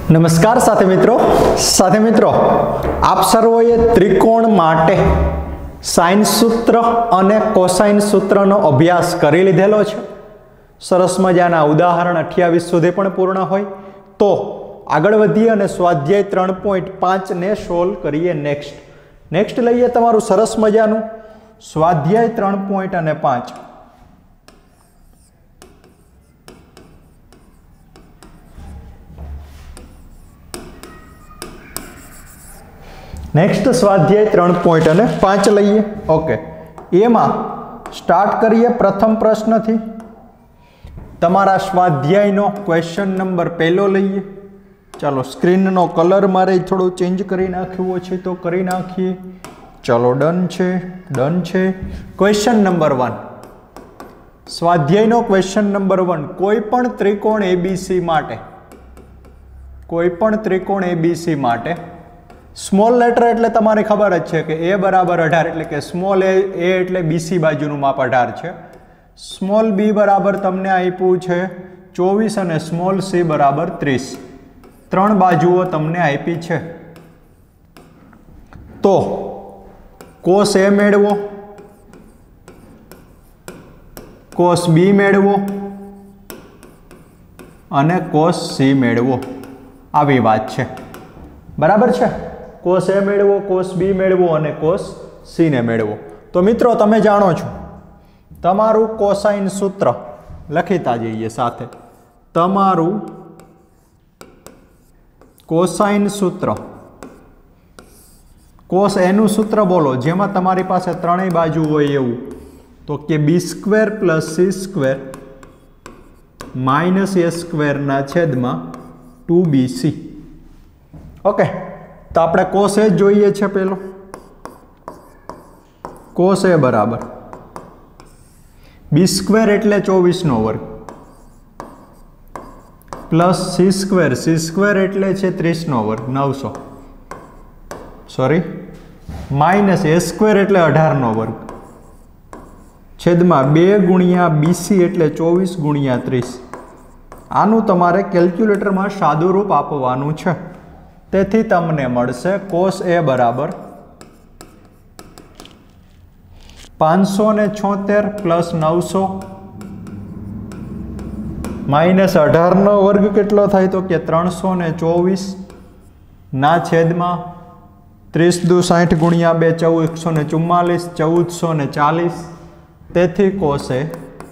નમસ્કાર સાથે મિત્રો આપ સર્વોએ ત્રિકોણ માટે સાઇન સૂત્ર અને કોસાઇન સૂત્રનો અભ્યાસ કરી લીધેલો છે। સરસ મજાના ઉદાહરણ 28 સુધી પણ પૂર્ણ હોય તો આગળ વધીએ અને સ્વાધ્યાય 3.5 ને સોલ્વ કરીએ। નેક્સ્ટ લઈએ તમારું સરસ મજાનું સ્વાધ્યાય 3.5। नेक्स्ट स्वाध्याय 3.5 लईए। ओके, एमां स्टार्ट करिए प्रथम प्रश्न थी। तमारा स्वाध्याय नो क्वेश्चन नंबर पहलो लईए। चलो स्क्रीन नो कलर मारे थोड़ो चेंज करी नाख्यो छे तो करी नाखीए। चलो डन छे। क्वेश्चन नंबर 1, स्वाध्याय नो क्वेश्चन नंबर 1, कोईपण त्रिकोण एबीसी माटे स्मॉल लेटर एटले तमारे खबर ज छे के ए बराबर 18 एटले के स्मॉल ए एटले बीसी बाजुनुं माप 18 छे। स्मॉल बी बराबर तमने आप्युं छे 24 अने स्मॉल सी बराबर 30। त्रण बाजुओ तमने आपी छे तो कोस ए मेळवो, कोस बी मेळवो अने कोस सी मेळवो, आवी वात छे। बराबर छे। कोस ए मेळवो, कोस बी मेळवो अने कोस सी ने मेळवो। तो मित्रों तमे जाणो छो तमारुं कोसाइन सूत्र लखीता जईए साथे। तमारुं कोसाइन सूत्र, कोस ए नुं सूत्र बोलो जेमां तमारी पासे त्रणेय बाजू होय एवुं तो के बी स्क्वेर प्लस सी स्क्वेर माइनस ए स्क्वेर ना छेदमां 2bc। ओके, तो आपणे कोस ए जोईए छे। पेलो कोस ए बराबर बी स्क्वेर एटले 24 नो वर्ग प्लस सी स्क्वेर एटले छे 30 नो वर्ग 900 सॉरी माइनस ए स्क्वेर एटले 18 नो वर्ग छेदमां 2 गुणिया बीसी एटले 24 गुणिया 30। आनुं तमारे केल्क्युलेटर में सादुं रूप आपवानुं छे। तेथी तमने मळशे कोस ए बराबर 576 प्लस 900 माइनस 18 नो वर्ग केटलो थाय तो के 324 ना छेदमां 30 दू 60 गुणिया 2 1444 1440। तेथी कोस ए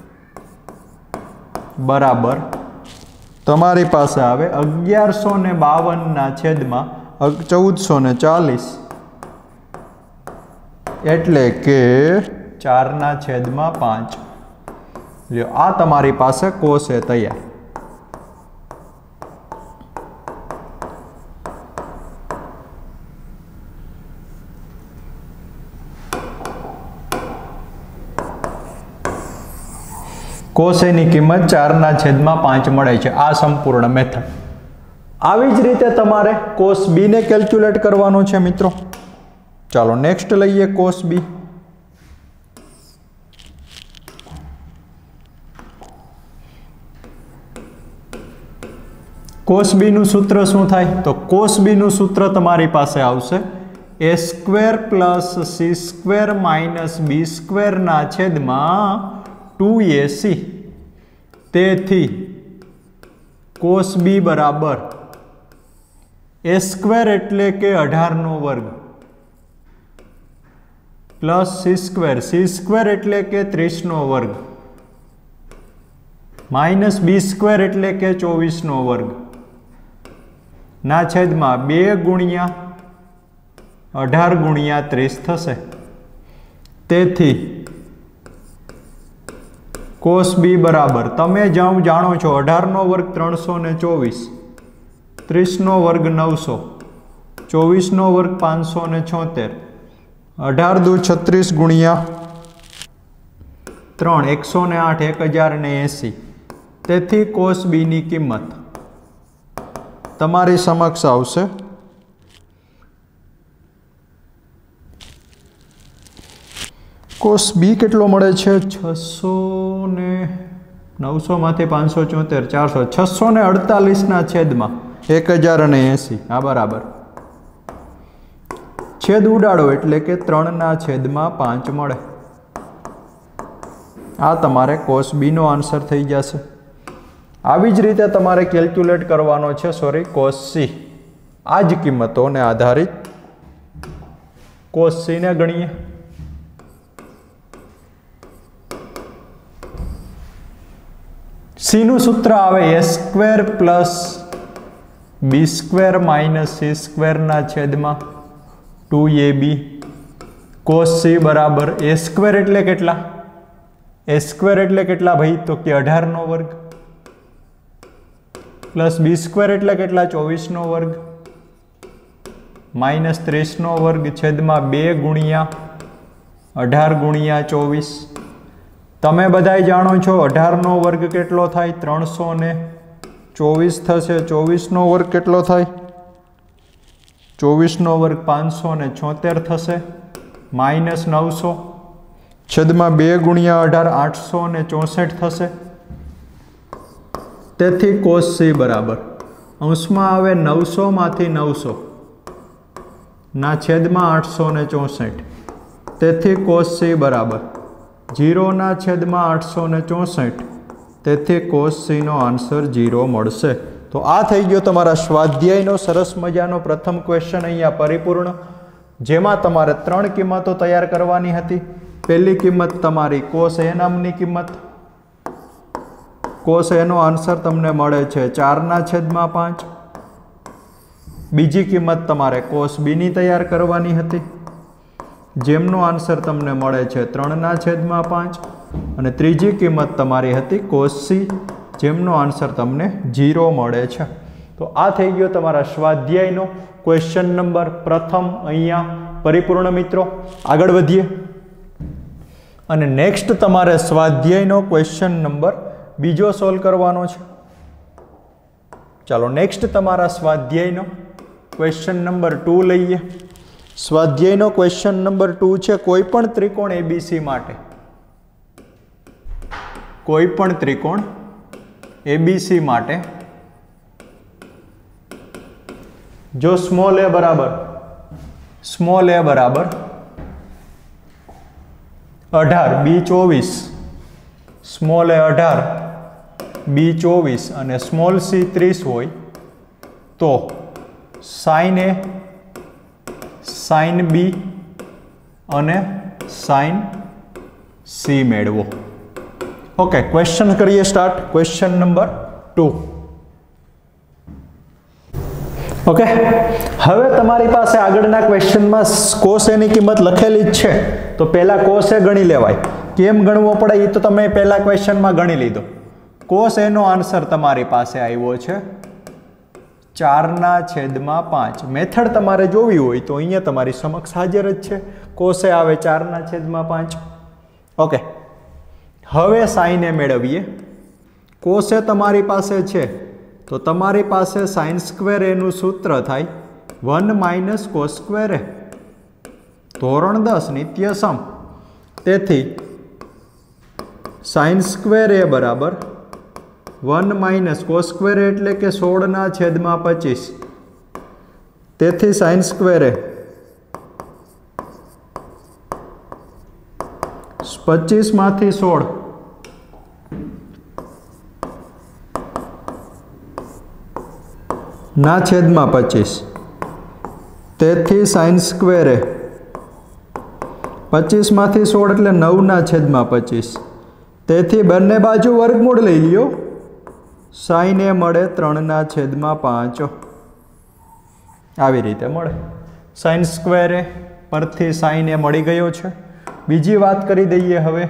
बराबर तमारी पासे आवे 1152 ना छेदमां 1440 एटले के 4 ना छेदमां 5। ल्यो आ तमारी पासे कोस ए तैयार। कोस ए नी किंमत 4 ना छेदमां 5 मळे छे। आ संपूर्ण मेथड। आवी ज रीते तमारे कोस बी ने केल्क्युलेट करवानो छे मित्रों। चलो नेक्स्ट लईए कोस बी। कोस बी नु सूत्र शुं थाय तो कोस बी नु सूत्र तमारी पासे आवशे a square plus C square minus B square ना छेदमां 2ac। तेथी कोस बी बराबर ए स्क्वेर एटले के 18 नो वर्ग प्लस सी स्क्वेर एटले के 30 नो वर्ग माइनस बी स्क्वेर एटले के 24 नो वर्ग ना छेदमां 2 गुणिया 18 गुणिया 30 थशे। तेथी कोस बी बराबर तमे जाणो छो 18 नो वर्ग 324, 30 नो वर्ग 900, 24 नो वर्ग 576, 18 दू 36 गुणिया 3 108 1080। तेथी कोस बी नी किंमत तमारी समक्ष आवशे कोस बी केटलो मळे छे 600 ने 900 मांथी 574 400 648 ना छेदमां 1080 हाँ बराबर छेद उडाड़ो एटले के 3/5 मळे आ तमारे cos b नो आंसर थई जशे। आवी ज रीते तमारे केल्क्युलेट करवानो छे सॉरी cos c आ ज किंमतोने आधारित cos c ने गणीए। c नु सूत्र आवे a² + b² - c² ना छेदमां 2ab cos c बराबर a² एटले केटला a² एटले केटला भाई तो कि 18 નો વર્ગ प्लस b² एटले केटला 24 નો વર્ગ माइनस 30 નો વર્ગ छेदमां 2 × 18 × 24 तमे बधाय जाणो छो 18 નો વર્ગ केटलो थाय 324 थशे 24 નો વર્ગ केटलो थाय 24 નો વર્ગ 576 थशे माइनस 900 छेदमां 2 × 18 864 थशे। तेथी cos c बराबर अंशमां आवे 900 मांथी 900 ना छेदमां 864 तेथी cos c बराबर 0 ना छेदमां 864 तेथी cos c नो आंसर 0 मळशे। तो आ थई गयो तमारा स्वाध्यायनो सरस मजानो प्रथम क्वेश्चन अहींया परिपूर्ण जेमां तमारे 3 किंमतो तैयार करवानी हती। पहली किंमत तमारी cos a नामनी किंमत cos a नो आंसर तमने मळे छे 4/5। बीजी किंमत तमारे cos b नी तैयार करवानी हती जेमनो आंसर तमने मळे छे 3/5 अने त्रीजी किंमत तमारी हती cos c जेमनो आंसर तमने 0 मळे छे। तो आ थई गयो तमारा स्वाध्यायनो क्वेश्चन नंबर प्रथम अहींया परिपूर्ण मित्रों। आगळ वधीए અને નેક્સ્ટ તમારે સ્વાધ્યાયનો ક્વેશ્ચન નંબર બીજો સોલ્વ કરવાનો છે। ચાલો નેક્સ્ટ તમારા સ્વાધ્યાયનો ક્વેશ્ચન નંબર 2 લઈએ। સ્વાધ્યાયનો ક્વેશ્ચન નંબર 2 છે કોઈપણ ત્રિકોણ ABC માટે કોઈપણ ત્રિકોણ ABC માટે જો સ્મોલ a બરાબર 18 b24 स्मॉल ए 18 b24 અને स्मॉल c 30 હોય તો sin a sin b અને sin c મેળવો। ओके क्वेश्चन करिए स्टार्ट। क्वेश्चन नंबर 2 ओके હવે તમારી પાસે આગળના ક્વેશ્ચનમાં cos a ની કિંમત લખેલી જ છે તો પહેલા cos a ગણી લેવાય। કેમ ગણવો પડે એ તો તમે પહેલા ક્વેશ્ચનમાં ગણી લીધો। cos a નો આન્સર તમારી પાસે આવ્યો છે 4/5। મેથડ તમારે જોવી હોય તો અહીંયા તમારી સમક્ષ હાજર જ છે। cos a આવે 4/5। ઓકે હવે sin a મેળવીએ। cos a તમારી પાસે છે તો તમારી પાસે sin² a નું સૂત્ર થાય 1 - cos² a ધોરણ 10 નિત્ય સમ। તેથી sin² a બરાબર 1 - cos² a એટલે કે 16/25 તેથી sin² a 25 માંથી 16 ના છેદમાં 25 તેથી sin² a 25 માંથી 16 એટલે 9/25 તેથી બંને બાજુ વર્ગમૂળ લઈ લ્યો sin a મળે 3/5 આવી રીતે મળે। sin² a પરથી sin a મળી ગયો છે। બીજી વાત કરી દઈએ હવે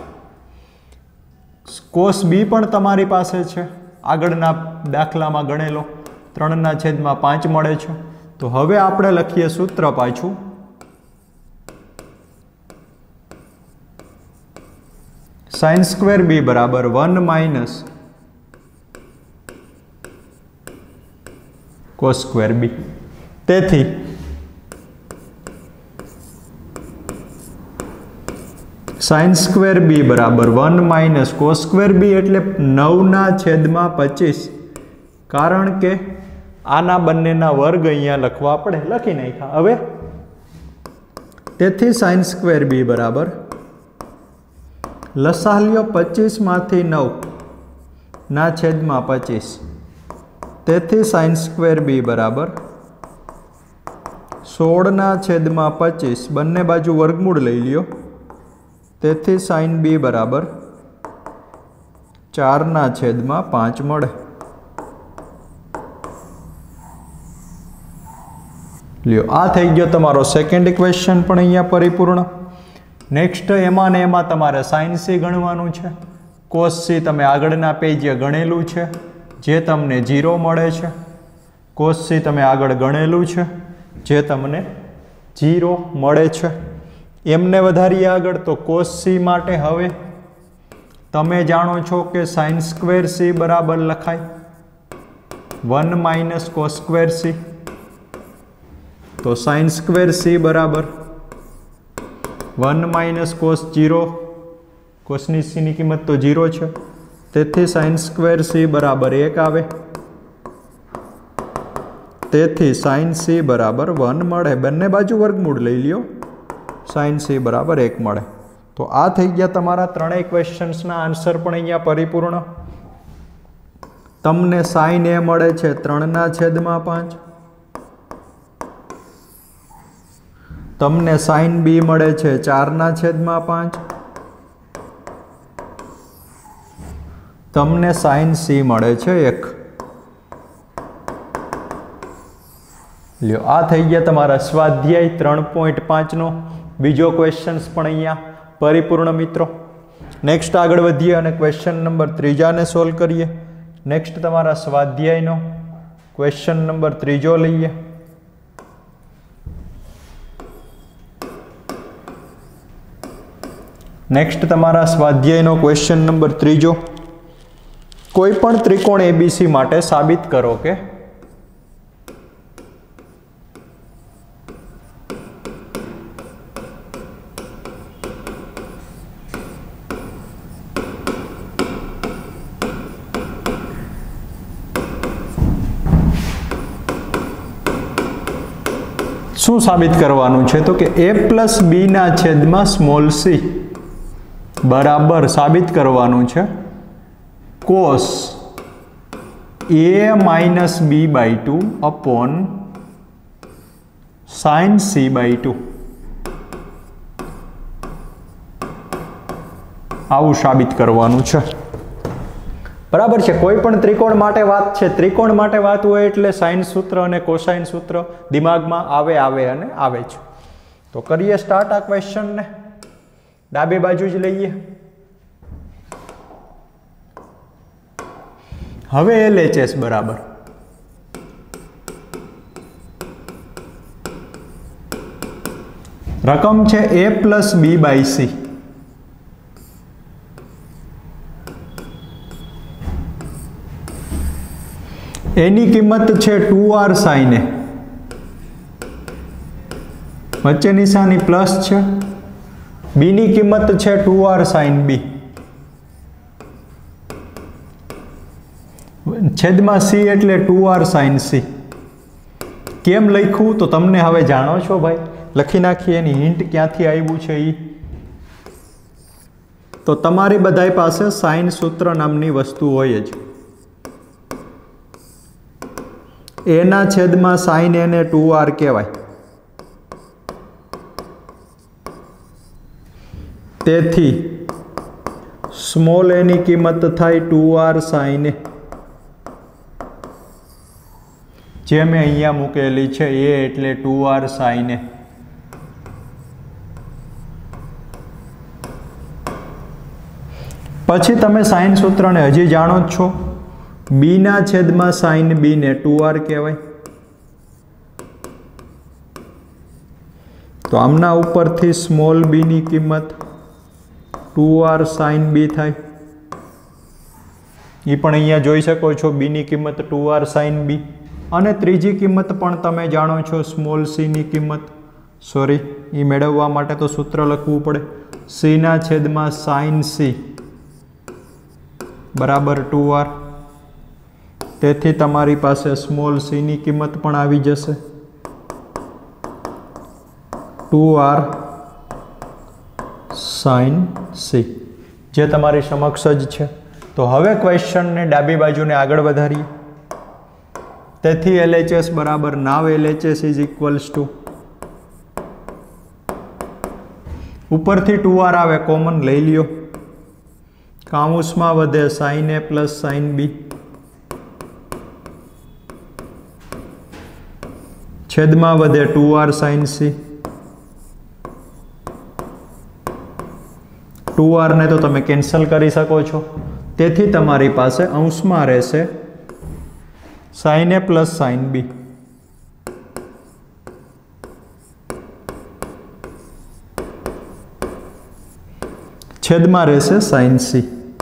cos b પણ તમારી પાસે છે આગળના દાખલામાં ગણેલો 3/5 મળે છે। તો હવે આપણે લખીએ સૂત્ર પાછું sin² b બરાબર 1 - cos² b। તેથી sin² b બરાબર 1 - cos² b એટલે 9/25 કારણ કે આના બંનેના વર્ગ અહીંયા લખવા પડે, લખી નાખ્યા. હવે તેથી sin સ્ક્વેર b બરાબર લસા લ્યો 25 માંથી 9 ના છેદમાં 25. તેથી sin સ્ક્વેર b બરાબર 16 ના છેદમાં 25, બંને બાજુ વર્ગમૂળ લઈ લ્યો. તેથી sin b બરાબર 4 ના છેદમાં 5 મળે. લ્યો, આ થઈ ગયો તમારો સેકન્ડ ઇક્વેશન પણ અહીંયા પરિપૂર્ણ. નેક્સ્ટ એમાં ને એમાં તમારે sin c ગણવાનું છે. cos c તમે આગળના પેજે ગણેલું છે, જે તમને 0 મળે છે. cos c તમે આગળ ગણેલું છે, જે તમને 0 મળે છે. એમને વધારીએ આગળ તો cos c માટે હવે તમે જાણો છો કે sin સ્ક્વેર c બરાબર લખાય 1 માઇનસ cos સ્ક્વેર c. તો sin સ્ક્વેર c બરાબર 1 માઇનસ cos 0, કોસની c ની કિંમત તો 0 છે. તેથી sin સ્ક્વેર c બરાબર 1 આવે. તેથી sin c બરાબર 1 મળે. બંને બાજુ વર્ગમૂળ લઈ લ્યો. sin c બરાબર 1 મળે. તો આ થઈ ગયા તમારા ત્રણેય ક્વેશ્ચન્સના આન્સર પણ અહીંયા પરિપૂર્ણ. તમને sin a મળે છે 3 ના છેદમાં 5. તમને sin b મળે છે 4 ના છેદમાં 5. તમને sin c મળે છે 1. લ્યો, આ થઈ ગયા તમારા સ્વાધ્યાય 3.5 નો બીજો ક્વેશ્ચન્સ પણ અહીંયા પરિપૂર્ણ મિત્રો. નેક્સ્ટ આગળ વધીએ અને ક્વેશ્ચન નંબર 3 ને સોલ્વ કરીએ. નેક્સ્ટ તમારા સ્વાધ્યાયનો ક્વેશ્ચન નંબર 3 લઈએ. નેક્સ્ટ તમારા સ્વાધ્યાયનો ક્વેશ્ચન નંબર 3. કોઈ પણ ત્રિકોણ ABC માટે સાબિત કરો કે શું સાબિત કરવાનું છે? તો કે a પ્લસ b ના છેદમાં સ્મોલ c બરાબર સાબિત કરવાનું છે cos a minus b by 2 upon sin c by 2. આવું સાબિત કરવાનું છે. બરાબર છે. કોઈ પણ ત્રિકોણ માટે વાત છે. ત્રિકોણ માટે વાત હોય એટલે સાઇન સૂત્ર અને કોસાઇન સૂત્ર દિમાગમાં આવે અને આવે છે. તો કરીએ સ્ટાર્ટ આ ક્વેશ્ચનને. ડાબી બાજુ જ લઈએ. હવે LHS બરાબર રકમ છે a plus b by c. એની કિંમત છે 2r sin a. વચ્ચે નિશાની પ્લસ છે. b ની કિંમત છે 2r sin b. છેદમાં c એટલે 2r sin c. કેમ લખ્યું તો તમને હવે જાણો છો ભાઈ. લખી નાખીએ. એની હિન્ટ ક્યાંથી આવ્યું છે એ. તો તમારી બધાય પાસે સાઇન સૂત્ર નામની વસ્તુ હોય જ. a ના છેદમાં sin a ને 2r કહેવાય. તેથી સ્મોલ a ની કિંમત થાય 2r sin a. જે મેં અહીંયા મૂકેલી છે a એટલે 2r sin a. પછી તમે સાઇન સૂત્રને હજી જાણો જ છો. b ના છેદમાં sin b ને 2r કહેવાય. તો આમના ઉપરથી સ્મોલ b ની કિંમત 2r sin b થાય. એ પણ અહીંયા જોઈ શકો છો. b ની કિંમત 2r sin b. અને ત્રીજી કિંમત પણ તમે જાણો છો સ્મોલ c ની કિંમત. સોરી, એ મેળવવા માટે તો સૂત્ર લખવું પડે. c ના છેદમાં sin c બરાબર 2r. તેથી તમારી પાસે સ્મોલ c ની કિંમત પણ આવી જશે 2r sin c, જે તમારી સમક્ષ જ છે. તો હવે ક્વેશ્ચનને ડાબી બાજુને આગળ વધારીએ. તેથી LHS બરાબર now LHS is equals to ઉપરથી 2r આવે કોમન લઈ લ્યો, કાઉન્સમાં વધે sin a plus sin b, છેદમાં વધે 2r sin c. 2r ને તો તમે કેન્સલ કરી શકો છો, તેથી તમારી પાસે અંશમાં રહેશે sin a plus sin b, છેદમાં રહેશે sin c.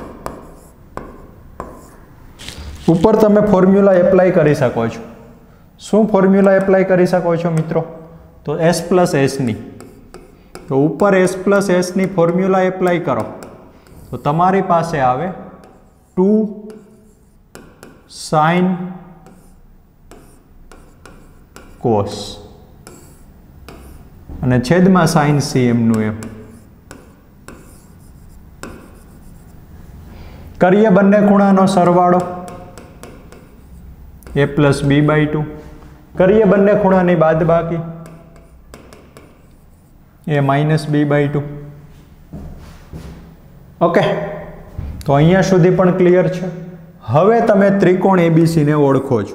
ઉપર તમે ફોર્મ્યુલા એપ્લાય કરી શકો છો. શું ફોર્મ્યુલા એપ્લાય કરી શકો છો મિત્રો? તો s પ્લસ s ની. તો ઉપર s પ્લસ s ની ફોર્મ્યુલા એપ્લાય કરો તો તમારી પાસે આવે 2 sin cos અને છેદમાં sin c એમનું એમ. કરીએ બંને ખૂણાનો સરવાળો a પ્લસ b બાય 2. કરીએ બંને ખૂણાની બાદબાકી a minus b by 2. Okay, તો અહીંયા સુધી પણ ક્લિયર છે. હવે તમે ત્રિકોણ ABC ને ઓળખો છો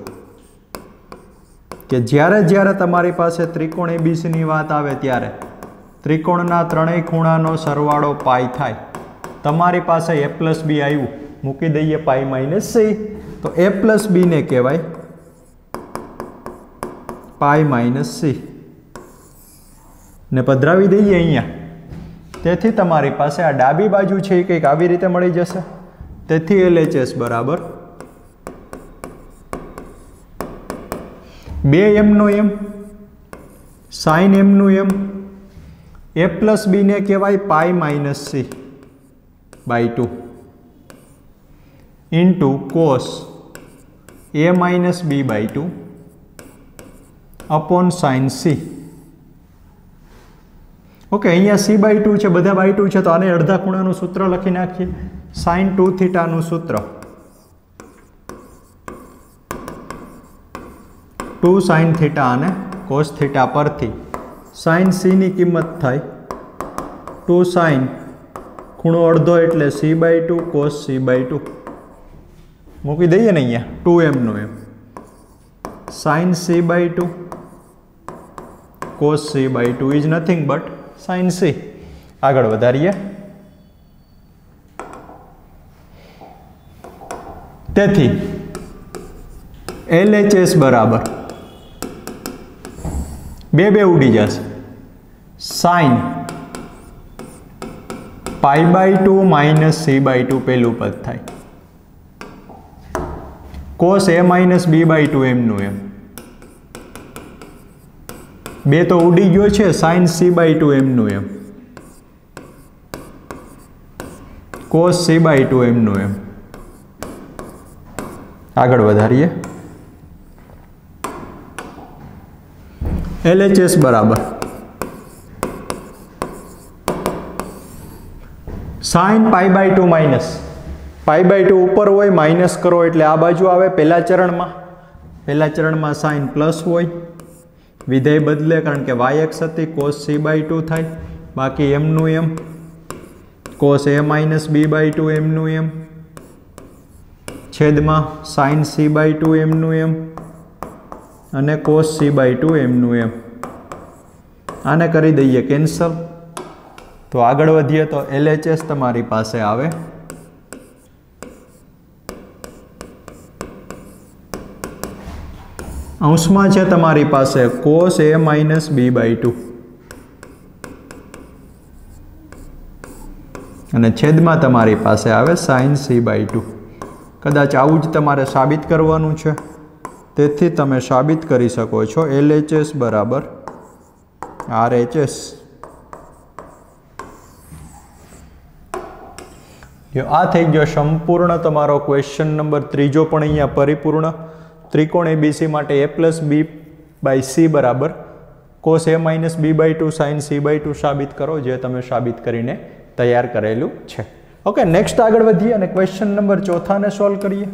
કે જ્યારે તમારી પાસે ત્રિકોણ ABC ની વાત આવે ત્યારે ત્રિકોણના ત્રણેય ખૂણાનો સરવાળો પાઈ થાય. તમારી પાસે a પ્લસ b આવ્યું, મૂકી દઈએ પાઈ માઇનસ c, તો a પ્લસ b ને કહેવાય પાઈ માઇનસ c ને પધરાવી દઈએ અહીંયા. તેથી તમારી પાસે આ ડાબી બાજુ છે એ કંઈક આવી રીતે મળી જશે. તેથી LHS બરાબર 2m નો m sin m નું m, a પ્લસ b ને કહેવાય pi minus c by 2 into cos a minus b by 2 upon sin c. Okay, અહીંયા c બાય 2 છે, બધા બાય 2 છે, તો આને અડધા ખૂણાનું સૂત્ર લખી નાખીએ. sin 2 થીટાનું સૂત્ર 2 sin થીટા અને cos થીટા પરથી sin c ની કિંમત થાય 2 sin ખૂણો અડધો એટલે c by 2 cos c by 2. મૂકી દઈએ ને અહીંયા 2m નો m sin c by 2 cos c by 2 is nothing but sin c. આગળ વધારીએ. તેથી LHS બરાબર બે ઉડી જશે. sin pi by 2 minus c by 2 પહેલું પદ થાય, cos a minus b by 2 એમનું એમ. બે તો ઉડી ગયો છે, sin c બાય 2 એમનું એમ, cos c બાય 2 એમનું એમ. આગળ વધારીએ. LHS બરાબર sin pi by 2 minus pi by 2 ઉપર હોય, માઇનસ કરો એટલે આ બાજુ આવે. પહેલા ચરણમાં sin પ્લસ હોય, વિધેય બદલે કારણ કે y અક્ષ હતી, cos c બાય 2 થાય, બાકી એમનું એમ cos a minus b by 2 એમનું એમ, છેદમાં sin c બાય 2 એમનું એમ અને cos c બાય 2 એમનું એમ. આને કરી દઈએ કેન્સલ. તો આગળ વધીએ તો LHS તમારી પાસે આવે અંશમાં છે તમારી પાસે cos a minus b by 2 અને છેદમાં તમારી પાસે આવે sin c બાય 2. કદાચ આવું જ તમારે સાબિત કરવાનું છે, તેથી તમે સાબિત કરી શકો છો LHS બરાબર RHS. આ થઈ ગયો સંપૂર્ણ તમારો ક્વેશ્ચન નંબર 3 પણ અહીંયા પરિપૂર્ણ. ત્રિકોણ એબીસી માટે a+b/c બરાબર cos a-b/2 sin c/2 સાબિત કરો, જે તમે સાબિત કરીને તૈયાર કરેલું છે. ઓકે, નેક્સ્ટ આગળ વધીએ અને ક્વેશ્ચન નંબર 4 ને સોલ્વ કરીએ.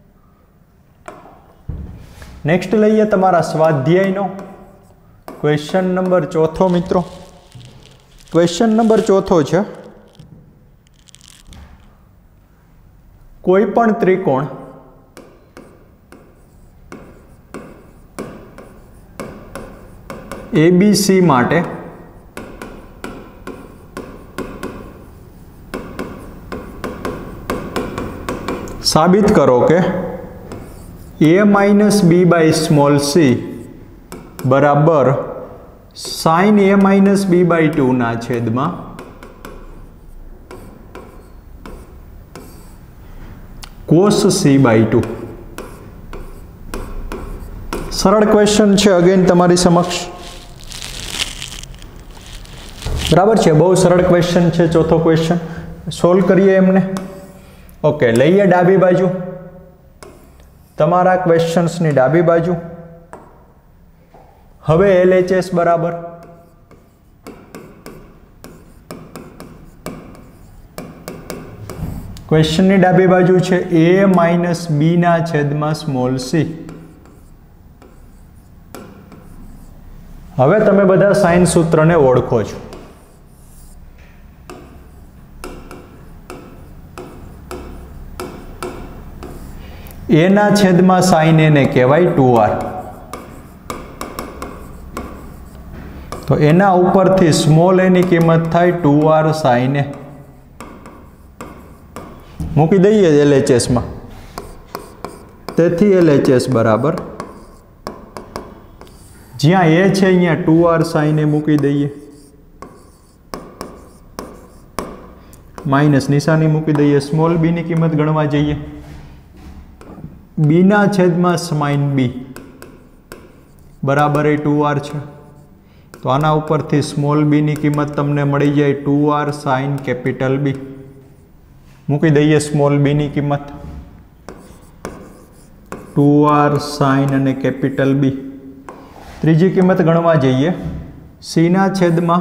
નેક્સ્ટ લઈએ તમારા સ્વાધ્યાયનો ક્વેશ્ચન નંબર 4 મિત્રો. ક્વેશ્ચન નંબર 4 છે, કોઈ પણ ત્રિકોણ એબીસી માટે સાબિત કરો કે a-b/c બરાબર sin a-b/2 ના છેદમાં cos c/2. સરળ ક્વેશ્ચન છે અગેન તમારી સમક્ષ. બરાબર છે, બહુ સરળ ક્વેશ્ચન છે. ચોથો ક્વેશ્ચન સોલ્વ કરીએ એમને. ઓકે, લઈએ ડાબી બાજુ તમારા ક્વેશ્ચન્સની ડાબી બાજુ. હવે LHS બરાબર ક્વેશ્ચનની ડાબી બાજુ છે a-b ના છેદમાં સ્મોલ c. હવે તમે બધા સાઇન સૂત્રને ઓળખો છો. a ના છેદમાં સાઇન a ને કહેવાય 2r. તો એના ઉપરથી સ્મોલ a ની કિંમત થાય 2r sin a. મૂકી દઈએ LHS માં. તેથી LHS બરાબર જ્યાં a છે અહીંયા 2r sin a મૂકી દઈએ, માઇનસ નિશાની મૂકી દઈએ. સ્મોલ b ની કિંમત ગણવા જઈએ. b ના છેદમાં sin b બરાબર એ 2r છે. તો આના ઉપરથી સ્મોલ b ની કિંમત તમને મળી જાય 2r sin કેપિટલ B. મૂકી દઈએ સ્મોલ b ની કિંમત 2r sin અને કેપિટલ B. ત્રીજી કિંમત ગણવા જઈએ. c ના છેદમાં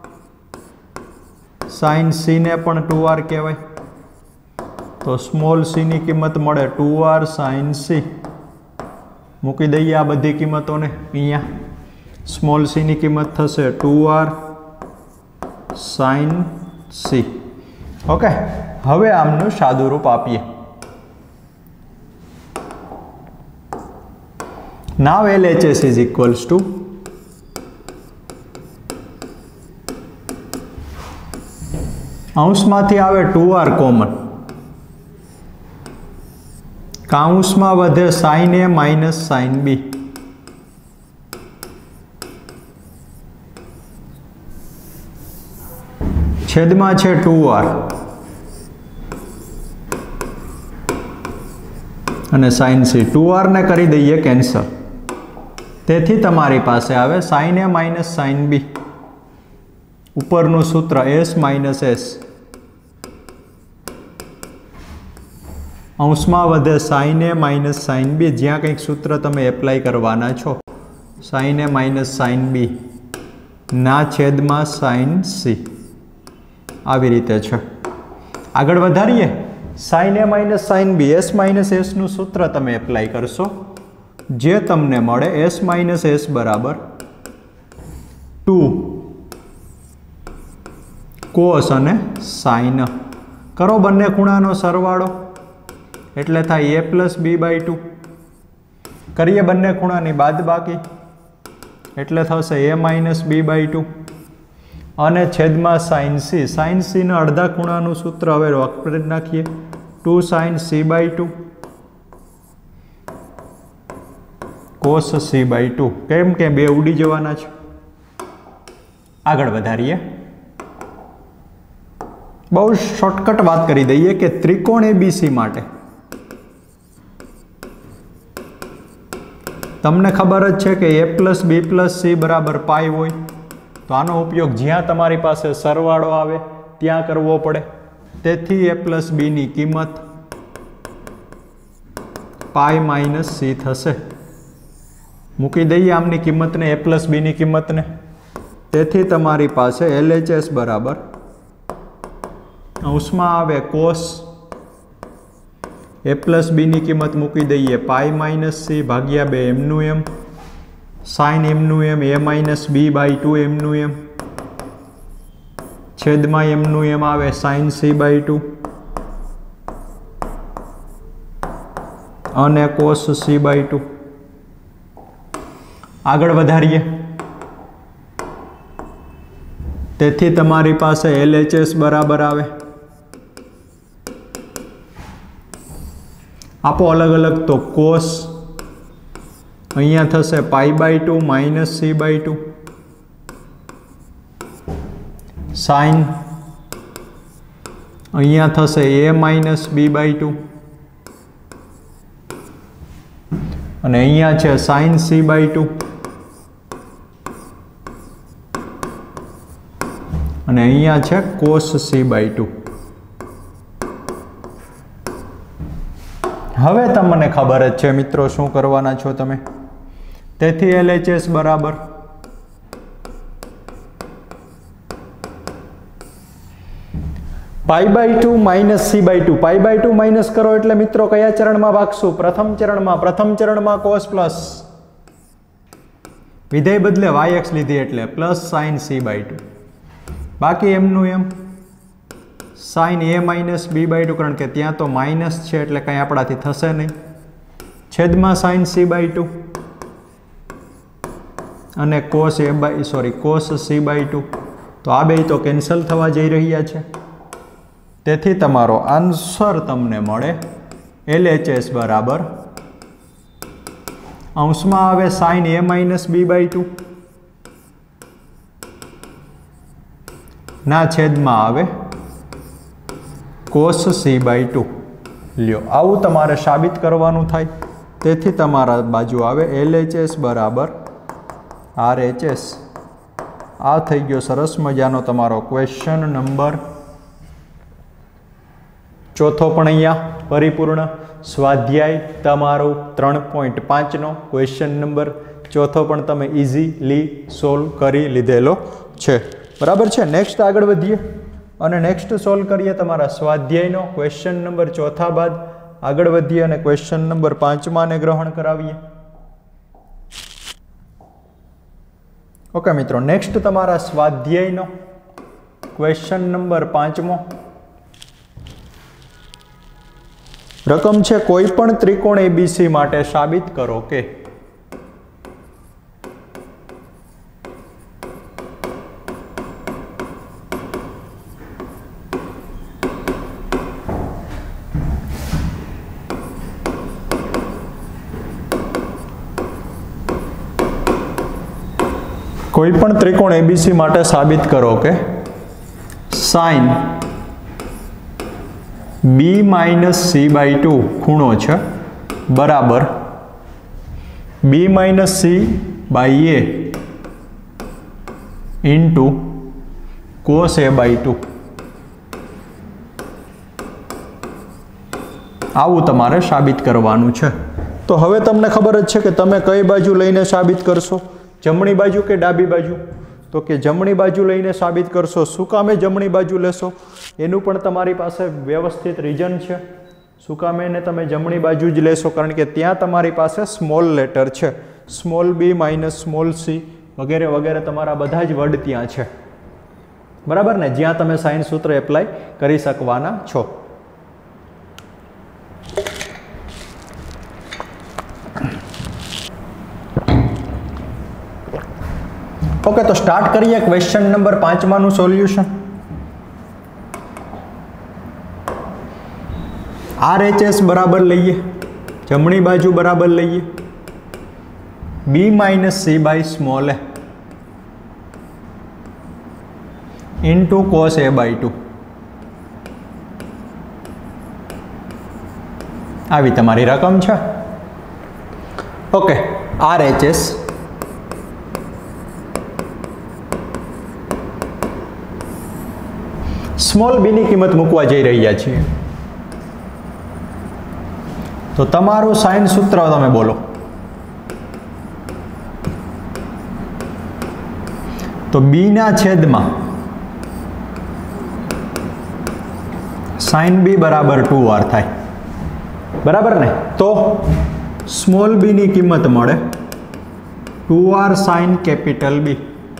sin c ને પણ 2r કહેવાય. તો સ્મોલ c ની કિંમત મળે 2r sin c. મૂકી દઈએ આ બધી કિંમતોને અહીંયા. સ્મોલ c ની કિંમત થશે 2r sin c. ઓકે, હવે આમનું સાદું રૂપ આપીએ. Now LHS is equals to અંશમાંથી આવે 2r કોમન, કાઉન્સમાં વધે sin a minus sin b. છેદમાં છે 2r અને sin c. 2r ને કરી દઈએ કેન્સલ. તેથી તમારી પાસે આવે sin a minus sin b. ઉપરનું સૂત્ર s માઇનસ s. અંશમાં વધે sin a minus sin b. જ્યાં કંઈક સૂત્ર તમે એપ્લાય કરવાના છો. sin a minus sin b ના છેદમાં sin c. આવી રીતે છે. આગળ વધારીએ. sin a minus sin b s minus s નું સૂત્ર તમે એપ્લાય કરશો, જે તમને મળે s માઇનસ s બરાબર 2 cos અને sin. કરો બંને ખૂણાનો સરવાળો એટલે થાય a+b/2. કરીએ બંને ખૂણાની બાદબાકી એટલે થશે a-b/2 અને છેદમાં sin c. sin c ના અડધા ખૂણાનું સૂત્ર હવે વાપરી નાખીએ 2 sin c/2 cos c/2. કેમ કે બે ઉડી જવાના છે. આગળ વધારીએ. બહુ શોર્ટકટ વાત કરી દઈએ કે ત્રિકોણ એબીસી માટે તમને ખબર જ છે કે a+b+c બરાબર પાઈ હોય. તો આનો ઉપયોગ જ્યાં તમારી પાસે સરવાળો આવે ત્યાં કરવો પડે. તેથી a પ્લસ બીની કિંમત પાઈ માઇનસ સી થશે. મૂકી દઈએ આમની કિંમતને, a પ્લસ બીની કિંમતને. તેથી તમારી પાસે LHS બરાબર અંશમાં આવે કોસ a પ્લસ બીની કિંમત મૂકી દઈએ પાઈ માઇનસ સી ભાગ્યા 2 એમનું એમ સાઇન એમનું એમ a માઇનસ બી બાય 2 એમનું એમ છેદમાં એમનું એમ આવે સાઇન સી બાય 2 અને કોસ સી બાય 2. આગળ વધારીએ. તેથી તમારી પાસે LHS બરાબર આવે, આપો અલગ અલગ, તો કોસ અહીંયા થશે pi by 2 minus C by 2, sine અહીંયા થશે a માઇનસ બી બાય 2 અને અહીંયા છે સાઇન સી બાય 2 અને અહીંયા છે કોસ સી બાય 2. હવે તમને ખબર જ છે મિત્રો શું કરવાના છો તમે. તેથી LHS બરાબર pi by 2 minus C by 2. Pi by 2 minus કરો એટલે મિત્રો કયા ચરણમાં ભાગશું? પ્રથમ ચરણમાં. પ્રથમ ચરણમાં કોસ પ્લસ વિધેય બદલે yx લીધી એટલે પ્લસ સાઇન સી બાય 2, બાકી એમનું એમ sine a minus B by 2, કારણ કે ત્યાં તો માઇનસ છે એટલે કંઈ આપણાથી થશે નહીં, છેદમાં સાઇન સી બાય 2 અને કોસ સી બાય 2. તો આ બે તો કેન્સલ થવા જઈ રહ્યા છે. તેથી તમારો આન્સર તમને મળે LHS બરાબર અંશમાં આવે sine a minus B by 2 ના છેદમાં આવે કોસ સી બાય 2. લ્યો, આવું તમારે સાબિત કરવાનું થાય. તેથી તમારા બાજુ આવે LHS બરાબર RHS. આ થઈ ગયો સરસ મજાનો તમારો ક્વેશ્ચન નંબર 4 પણ અહીંયા પરિપૂર્ણ. સ્વાધ્યાય તમારો 3.5 નો ક્વેશ્ચન નંબર 4 પણ તમે ઇઝીલી સોલ્વ કરી લીધેલો છે. બરાબર છે. નેક્સ્ટ આગળ વધીએ અને નેક્સ્ટ સોલ્વ કરીએ તમારા સ્વાધ્યાયનો ક્વેશ્ચન નંબર 4 બાદ આગળ વધીએ અને ક્વેશ્ચન નંબર 5 ને ગ્રહણ કરાવીએ. ઓકે મિત્રો, નેક્સ્ટ તમારા સ્વાધ્યાયનો ક્વેશ્ચન નંબર 5 રકમ છે કોઈ પણ ત્રિકોણ ABC માટે સાબિત કરો કે કોઈ પણ ત્રિકોણ ABC માટે સાબિત કરો કે sine B minus C by 2 ખૂણો છે બરાબર B minus C by A into cos A by 2. આવું તમારે સાબિત કરવાનું છે. તો હવે તમને ખબર જ છે કે તમે કઈ બાજુ લઈને સાબિત કરશો, જમણી બાજુ કે ડાબી બાજુ? તો કે જમણી બાજુ લઈને સાબિત કરશો. શું કામે જમણી બાજુ લેશો એનું પણ તમારી પાસે વ્યવસ્થિત રીઝન છે. શું કામે એને તમે જમણી બાજુ જ લેશો? કારણ કે ત્યાં તમારી પાસે સ્મોલ લેટર છે, small b minus small c વગેરે વગેરે તમારા બધા જ વર્ડ ત્યાં છે. બરાબર ને? જ્યાં તમે સાઇન સૂત્ર એપ્લાય કરી શકવાના છો. ઓકે, તો સ્ટાર્ટ કરીએ ક્વેશ્ચન નંબર 5 નું સોલ્યુશન. RHS બરાબર લઈએ, જમણી બાજુ બરાબર લઈએ B minus C by small a into cos A by 2. આવી તમારી રકમ છે. ઓકે, RHS स्मॉल बी ની કિંમત મૂકવા જઈ રહ્યા છીએ તો તમારું સાઇન સૂત્ર તમે બોલો તો બી ના છેદમાં સાઇન બી બરાબર 2r થાય બરાબર ને તો સ્મોલ બી ની કિંમત મળે 2r સાઇન કેપિટલ બી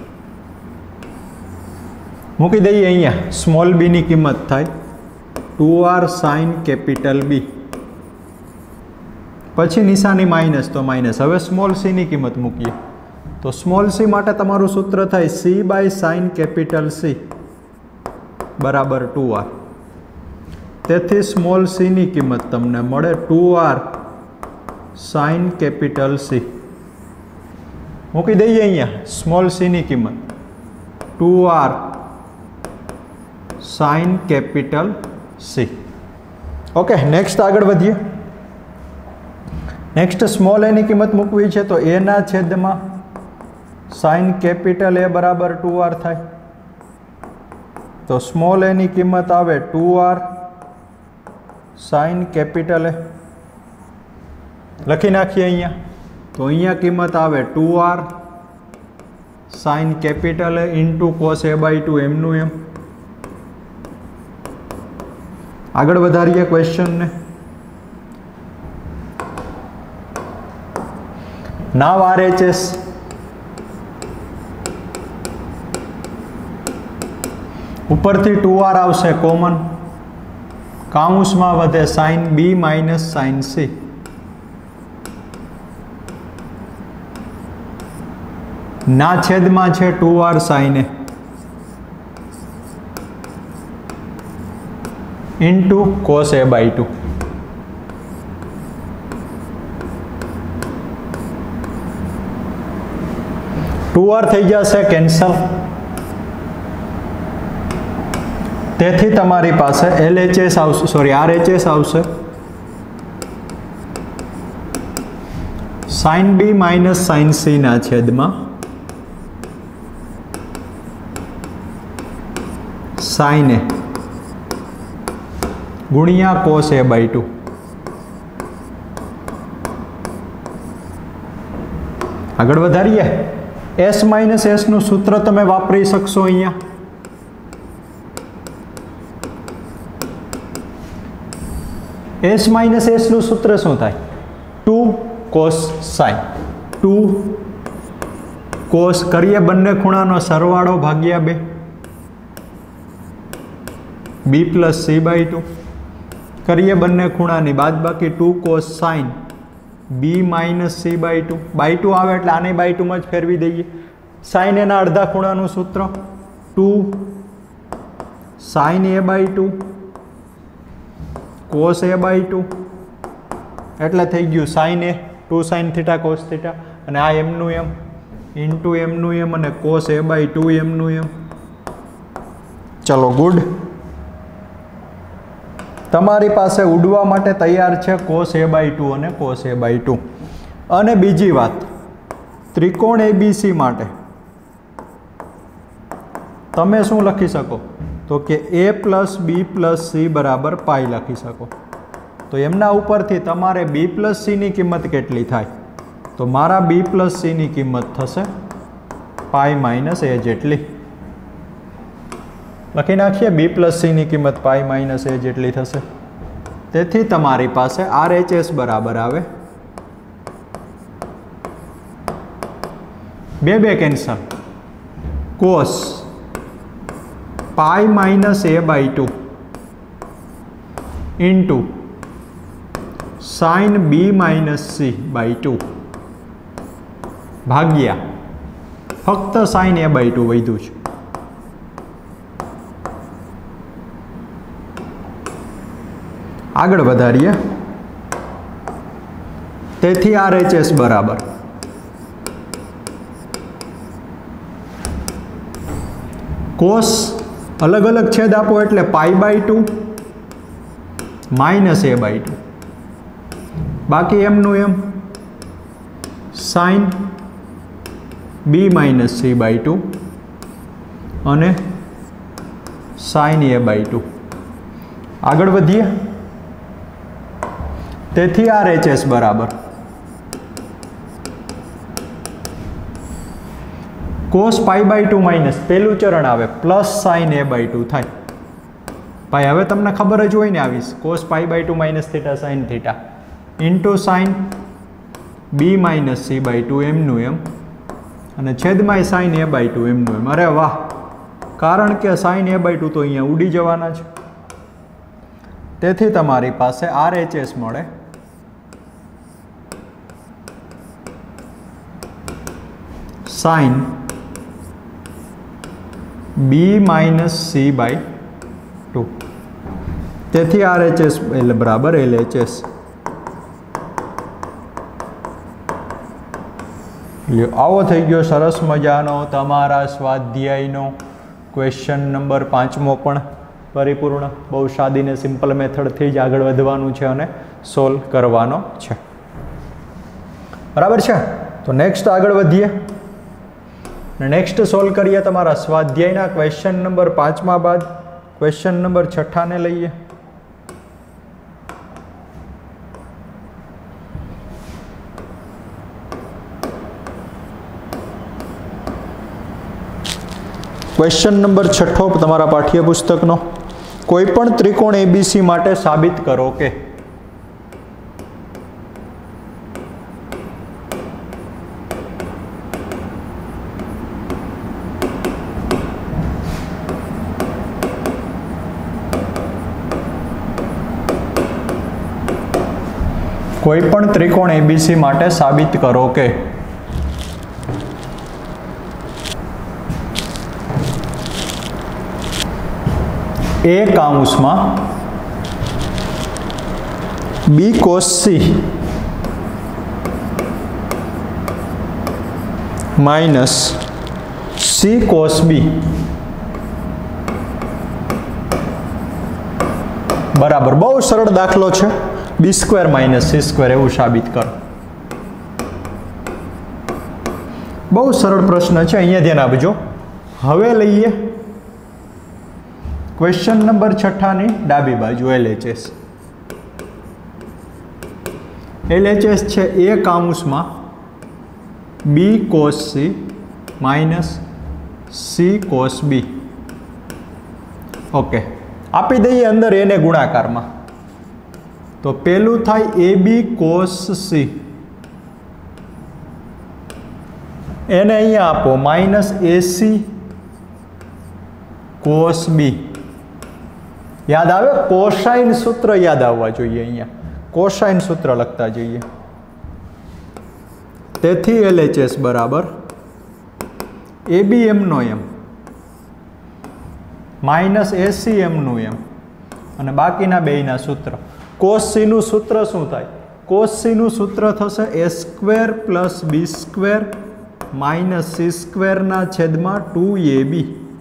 મૂકી દઈએ અહીંયા સ્મોલ બી ની કિંમત થાય 2r સાઇન કેપિટલ બી પછી નિશાની માઇનસ તો માઇનસ હવે સ્મોલ સી ની કિંમત મૂકીએ તો સ્મોલ સી માટે તમારું સૂત્ર થાય C by sine capital C બરાબર 2r તેથી સ્મોલ સી ની કિંમત તમને મળે 2r સાઇન કેપિટલ સી મૂકી દઈએ અહીંયા સ્મોલ સી ની કિંમત 2r sine capital C okay next આગળ વધીએ નેક્સ્ટ સ્મોલ એની કિંમત મૂકવી છે તો એ ના છેદમાં સાઇન કેપિટલ એ બરાબર 2r થાય તો સ્મોલ એની કિંમત આવે 2r સાઇન કેપિટલ એ લખી નાખીએ અહીંયા તો અહીંયા કિંમત આવે 2r sine capital A into cos A by 2 એમનું એમ આગળ વધારીએ ક્વેશ્ચનને નાવ RHS ઉપરથી 2r આવશે કોમન કાઉન્સમાં વધે sine B minus sine C ના છેદમાં છે 2r sine A into cos A by 2 2r થઈ જશે કેન્સલ તેથી તમારી પાસે LHS આવશે સોરી RHS આવશે sine B minus sine C ના છેદમાં સાઇન એ ગુણ્યા કોસ એ બાય 2 આગળ વધારીએ S માઇનસ S નું સૂત્ર તમે વાપરી શકશો અહીંયા S માઇનસ S નું સૂત્ર શું થાય 2 કોસ સાઇન 2 કોસ કરીએ બંને ખૂણાનો સરવાળો ભાગ્યા 2 b પ્લસ સી બાય 2 કરીએ બંને ખૂણાની બાદબાકી 2 cos sine B minus C by 2 આવે એટલે આને બાય 2 માં જ ફેરવી દઈએ સાઇન એના અડધા ખૂણાનું સૂત્ર 2 sine A by 2 cos A by 2 એટલે થઈ ગયું sine A 2 sine theta cos theta અને આ એમનું એમ ઇન્ટુ એમનું એમ અને કોસ એ બાય 2 એમનું એમ ચલો ગુડ તમારી પાસે ઉડવા માટે તૈયાર છે કોસ એ બાય 2 અને કોસ એ બાય 2 અને બીજી વાત ત્રિકોણ ABC માટે તમે શું લખી શકો તો કે a plus B plus C બરાબર પાઈ લખી શકો તો એમના ઉપરથી તમારે b પ્લસ સીની કિંમત કેટલી થાય તો મારા b પ્લસ સીની કિંમત થશે પાઈ માઇનસ એ જેટલી લખી નાખીએ b પ્લસ સીની કિંમત પાઈ માઇનસ એ જેટલી થશે તેથી તમારી પાસે RHS બરાબર આવે બે cancel cos pi minus A by 2 into sine B minus C by 2 ભાગ્યા ફક્ત સાઇન એ બાય 2 વધ્યું છે આગળ વધારીએ તેથી RHS બરાબર કોસ અલગ અલગ છેદ આપો એટલે pi by 2 minus A by 2 બાકી એમનું એમ sine B minus C by 2 અને sin a/2। આગળ વધીએ। તેથી RHS બરાબર cos π/2 માઇનસ પહેલું ચરણ આવે પ્લસ sin a/2 થાય। ભાઈ હવે તમને ખબર જ હોય ને આવીશ cos π/2 minus theta sin theta into sin b minus c/2 એમનું એમ અને છેદમાં sin a/2 એમનું એમ। અરે વાહ, કારણ કે sin a/2 તો અહીંયા ઉડી જવાના છે, તેથી તમારી પાસે RHS મળે sin b માઇનસ c/2। તેથી RHS બરાબર LHS। આવો થઈ ગયો સરસ મજાનો તમારા સ્વાધ્યાયનો ક્વેશ્ચન નંબર 5મો પણ પરિપૂર્ણ। બહુ સાદી ને સિમ્પલ મેથડથી જ આગળ વધવાનું છે અને સોલ્વ કરવાનો છે, બરાબર છે। તો નેક્સ્ટ આગળ વધીએ, નેક્સ્ટ સોલ્વ કરીએ તમારા સ્વાધ્યાયના ક્વેશ્ચન નંબર 5મા બાદ ક્વેશ્ચન નંબર 6 લઈએ। ક્વેશ્ચન નંબર 6 તમારા પાઠ્યપુસ્તકનો, કોઈ પણ ત્રિકોણ ABC માટે સાબિત કરો કે કોઈ પણ ત્રિકોણ ABC માટે સાબિત કરો કે A કાઉન્સમાં B cos C minus C cos B બરાબર। બહુ સરળ દાખલો છે, B² માઇનસ C² એવું સાબિત કરો। બહુ સરળ પ્રશ્ન છે, અહીંયા ધ્યાન આપજો। હવે લઈએ ક્વેશ્ચન નંબર 6ની ડાબી બાજુ LHS। LHS છે A કાઉન્સમાં B cos C minus C cos B। Okay, આપી દઈએ અંદર એને ગુણાકારમાં, તો પેલું થાય AB cos C, એને અહીંયા આપો માઇનસ AC cos B। યાદ આવે કોસાઇન સૂત્ર યાદ આવવા જોઈએ, અહીંયા કોસાઇન સૂત્ર લખતા જઈએ। તેથી LHS બરાબર AB એમનો એમ માઇનસ AC એમનું એમ અને બાકીના બેયના સૂત્ર। cos C નું સૂત્ર શું થાય? cos C નું સૂત્ર થશે A² plus B² minus C² ના છેદમાં 2AB।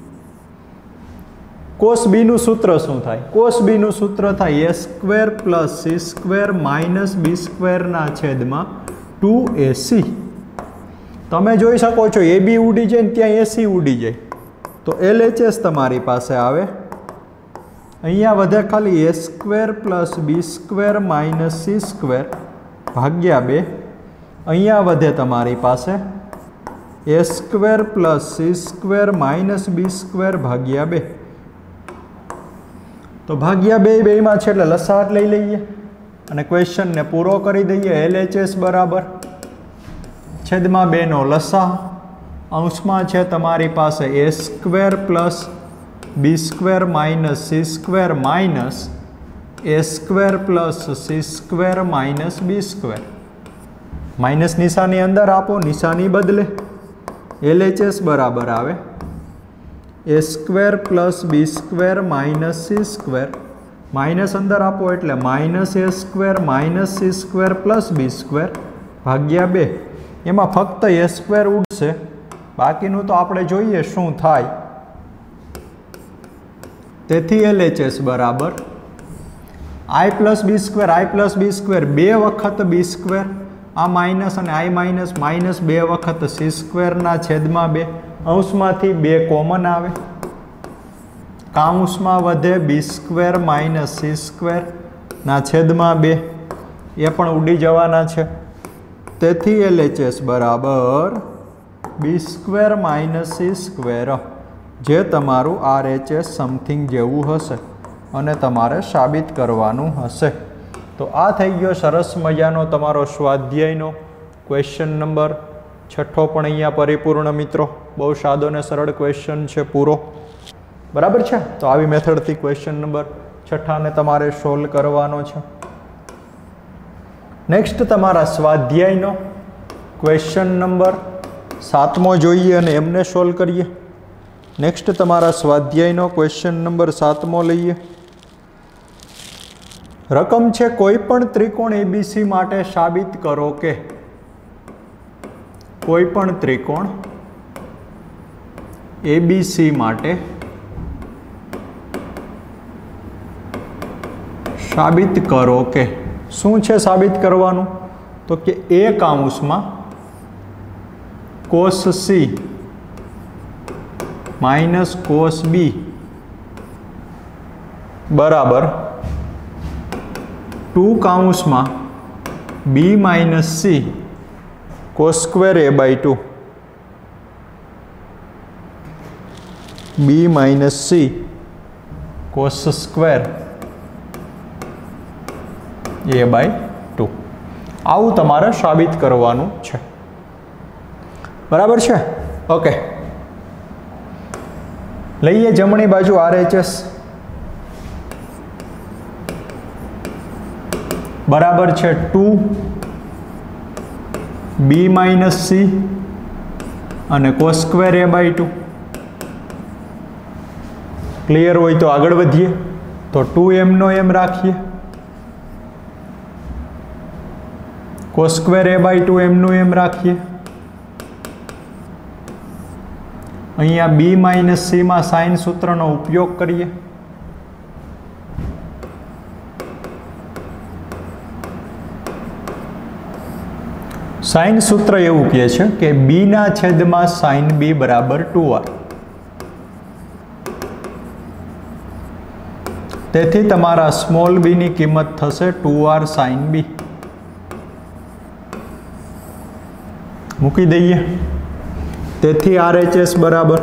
cos B નું સૂત્ર શું થાય? cos B નું સૂત્ર થાય A² plus C² minus B² ના છેદમાં 2AC। તમે જોઈ શકો છો AB ઉડી જાય ને ત્યાં AC ઉડી જાય, તો LHS તમારી પાસે આવે અહીંયા વધે ખાલી A² plus B² minus C² ભાગ્યા 2। અહીંયા વધે તમારી પાસે A² plus C² minus B² ભાગ્યા 2। તો ભાગ્યા 2 બેયમાં છે એટલે લસાઅ લઈ લઈએ અને ક્વેશ્ચનને પૂરો કરી દઈએ। LHS બરાબર છેદમાં 2 નો લસાઅ અંશમાં છે તમારી પાસે A² plus B² minus C² minus A² plus C² minus B²। Minus નિશાની અંદર આપો, નિશાની બદલે। LHS બરાબર આવે A² plus B² minus C², minus અંદર આપો એટલે minus A² minus C² plus B² ભાગ્યા 2। એમાં ફક્ત A² ઉડશે, બાકીનું તો આપણે જોઈએ શું થાય। તેથી LHS બરાબર I પ્લસ B² 2 વખત B², આ માઇનસ અને I માઇનસ માઇનસ 2 વખત C² ના છેદમાં 2, અંશમાંથી 2 કોમન આવે કાઉન્સમાં વધે b² - c² ના છેદમાં 2 એ પણ ઉડી જવાના છે. તેથી LHS બરાબર b² - c², જે તમારું RHS સમથિંગ જેવું હશે અને તમારે સાબિત કરવાનું હશે. તો આ થઈ ગયો સરસ મજાનો તમારો સ્વાધ્યાયનો ક્વેશ્ચન નંબર 6 પણ અહીંયા પરિપૂર્ણ મિત્રો. બહુ સાદો ને સરળ ક્વેશ્ચન છે પૂરો. બરાબર છે. તો આવી મેથડથી ક્વેશ્ચન નંબર 6 ને તમારે સોલ્વ કરવાનો છે. નેક્સ્ટ તમારા સ્વાધ્યાયનો ક્વેશ્ચન નંબર 7 જોઈએ અને એમને સોલ્વ કરીએ. નેક્સ્ટ તમારા સ્વાધ્યાયનો ક્વેશ્ચન નંબર 7 લઈએ. રકમ છે કોઈ પણ ત્રિકોણ ABC માટે સાબિત કરો કે કોઈ પણ ત્રિકોણ ABC માટે સાબિત કરો કે શું છે સાબિત કરવાનું? તો કે A કાઉન્સમાં cos C minus cos B બરાબર 2 કાઉન્સમાં B minus C cos² A/2 B minus C cos² A/2 આવું તમારે સાબિત કરવાનું છે. બરાબર છે. ઓકે, લઈએ જમણી બાજુ RHS બરાબર છે 2 B માઇનસ C અને cos² A/2. ક્લિયર હોય તો આગળ વધીએ. તો 2m નો m રાખીએ, cos² A/2 m નું m રાખીએ. અહીંયા B માઇનસ C માં સાઇન સૂત્રનો ઉપયોગ કરીએ. સાઇન સૂત્ર એવું કહે છે કે B ના છેદમાં સાઇન B બરાબર 2r. તેથી તમારા સ્મોલ b ની કિંમત થશે 2r સાઇન B. મૂકી દઈએ. તેથી RHS બરાબર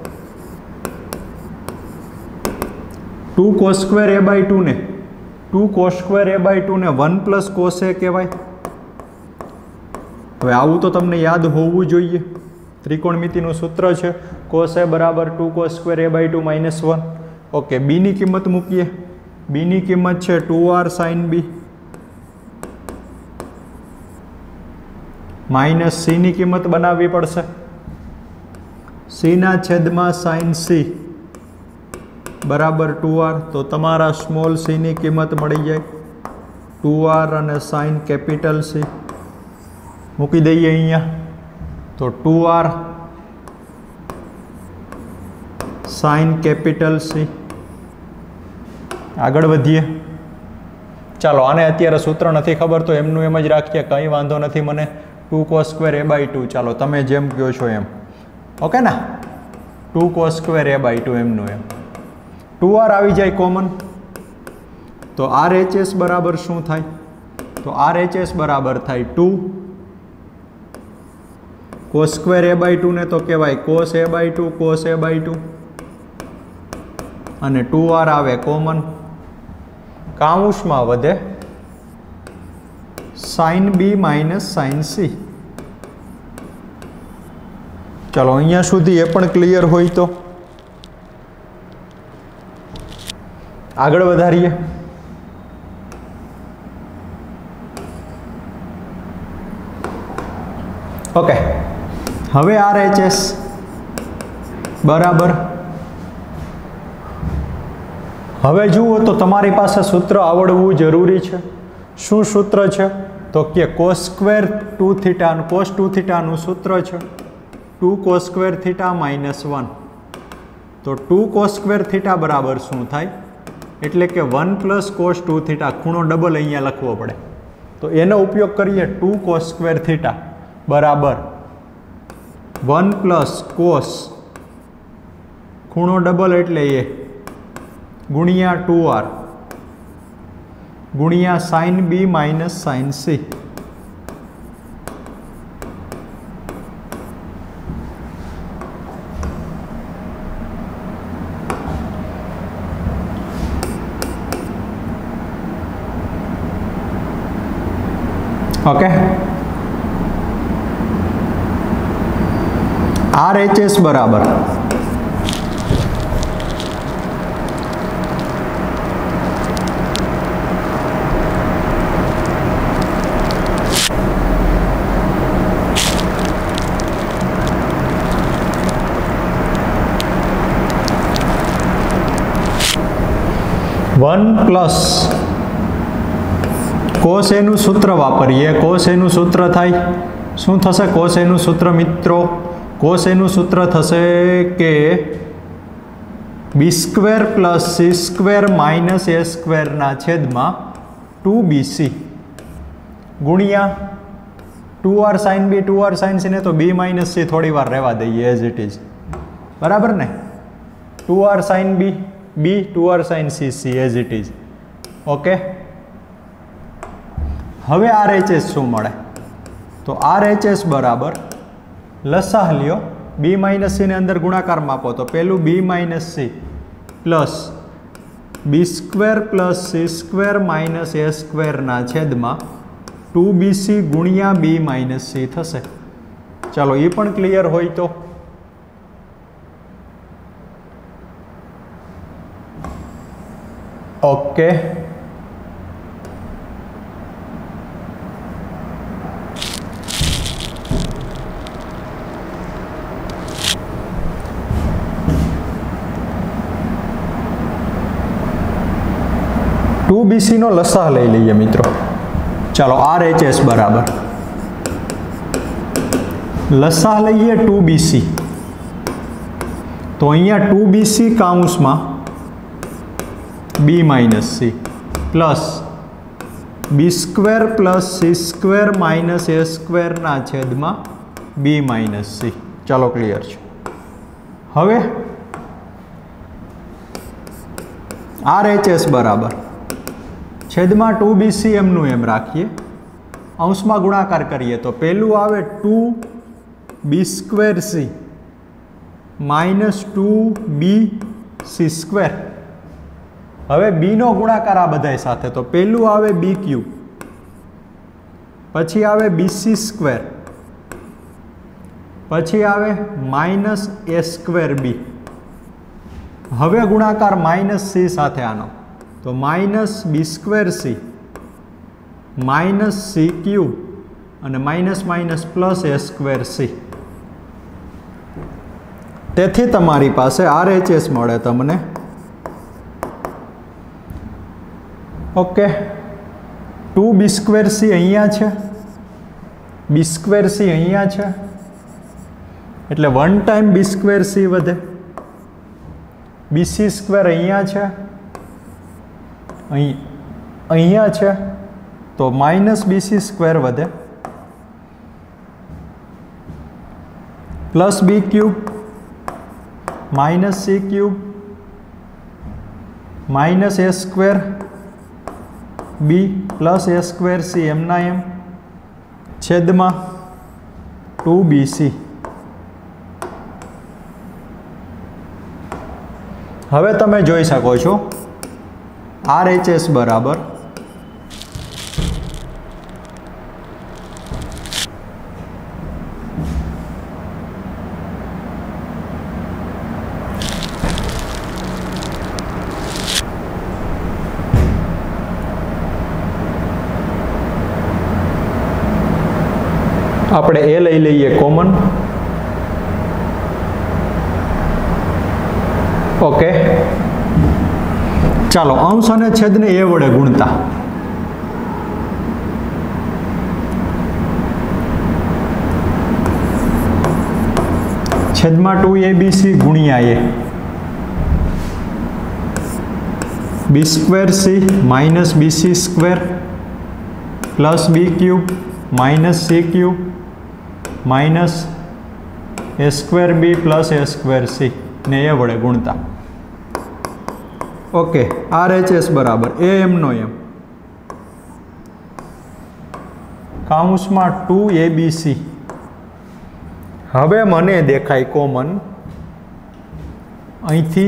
2 cos² A/2 ને 2 cos² A/2 ને 1 પ્લસ cos A કહેવાય. હવે આવું તો તમને યાદ હોવું જોઈએ. ત્રિકોણમિતિનું સૂત્ર છે cos A બરાબર 2 cos² A/2 minus 1. Okay, B ની કિંમત મૂકીએ. B ની કિંમત છે 2r sign B minus C ની કિંમત બનાવવી પડશે. C ના છેદમાં સાઇન C બરાબર 2r. તો તમારા સ્મોલ c ની કિંમત મળી જાય 2r અને સાઇન કેપિટલ C મૂકી દઈએ અહીંયા. તો 2r સાઇન કેપિટલ C. આગળ વધીએ. ચાલો આને અત્યારે સૂત્ર નથી ખબર તો એમનું એમ જ રાખીએ, કંઈ વાંધો નથી મને. 2 cos² A/2 ચાલો તમે જેમ કહો છો એમ. ઓકે ના, 2 cos² A/2 એમનું એમ. 2r આવી જાય કોમન. તો RHS બરાબર શું થાય? તો RHS બરાબર થાય 2 cos² A/2 ને તો કહેવાય cos A/2 cos A/2 અને 2r આવે કોમન. કાઉન્સમાં વધે sine B minus sine C. ચાલો અહીંયા સુધી એ પણ ક્લિયર હોય તો આગળ વધારીએ. ઓકે, હવે RHS બરાબર. હવે જુઓ તો તમારી પાસે સૂત્ર આવડવું જરૂરી છે. શું સૂત્ર છે? તો કે cos² 2θ cos 2θ નું સૂત્ર છે 2 cos² θ માઇનસ 1. તો 2 cos² θ બરાબર શું થાય? એટલે કે 1 પ્લસ cos 2θ. ખૂણો ડબલ અહીંયા લખવો પડે તો એનો ઉપયોગ કરીએ. 2 cos² θ બરાબર 1 પ્લસ cos ખૂણો ડબલ એટલે એ गुणिया 2r गुणिया sin b minus sin c। Okay, RHS बराबर वन प्लस कोस एनु सूत्र वापरीए। कोस एनु सूत्र थाय शुं थशे? कोस एनु सूत्र मित्रों, कोस एनु सूत्र थशे के बी स्क्वेर प्लस सी स्क्वेर माइनस ए स्क्वेर ना छेद में 2bc गुणिया 2r sin b 2r sin c ने तो b माइनस c थोड़ी वार रहवा दईए एज इट इज, बराबर ने। 2r sin b b 2r sin c c as it is. Okay, हवे RHS शू मळे? तो RHS बराबर लसाह ल्यो, b माइनस c ने अंदर गुणाकार में आपो तो पेलू b minus c plus B square plus सी स्क्वेर माइनस ए स्क्वेर ना छेद में 2bc गुणिया b माइनस c थशे। चलो ये पण क्लियर होय तो ओके। टू बीसी नो लसाह लई लीए मित्रों। चलो RHS बराबर लसाह लईए 2bc, तो अहींया 2bc काउंस में b minus c plus B square plus सी स्क्वेर माइनस ए स्क्वेर ना छेद में b माइनस c। चलो क्लियर है। हवे RHS बराबर छेद में 2bc एमनु एम राखीए, अंश में गुणाकार करिए तो पेलू आवे 2b square c minus 2bc square. हवे b नो गुणाकार आ बधाय साथे तो पेलू आवे b क्यूब, पछी आवे bc स्क्वेर, पछी आवे माइनस ए स्क्वेर b। हवे गुणाकार माइनस c साथे आनो तो minus B square C minus C cube और minus minus plus A square C. तेथी तमारी पासे RHS मळे तमने। ओके, 2b स्क्वेर सी अहींया छे, बी स्क्वेर सी अहींया छे एटले 1 टाइम बी स्क्वेर सी वधे, बीसी स्क्वेर अहींया छे अहींया छे तो माइनस बीसी स्क्वेर वधे plus B cube minus C cube minus A square B plus A square C एमना एम छेद में 2bc। हवे तमे जोई शको छो RHS बराबर આપણે એ લઈ લઈએ કોમન। ઓકે, ચાલો અંશ અને છેદને એ વડે ગુણતા છેદમાં 2abc ગુણ્યા a b square c minus bc square plus b cube minus C cube minus A square B plus A square C ने ए वडे गुणता ओके RHS बराबर AM नो एम काउंस में 2ABC हवे मने देखाय कॉमन અહીંથી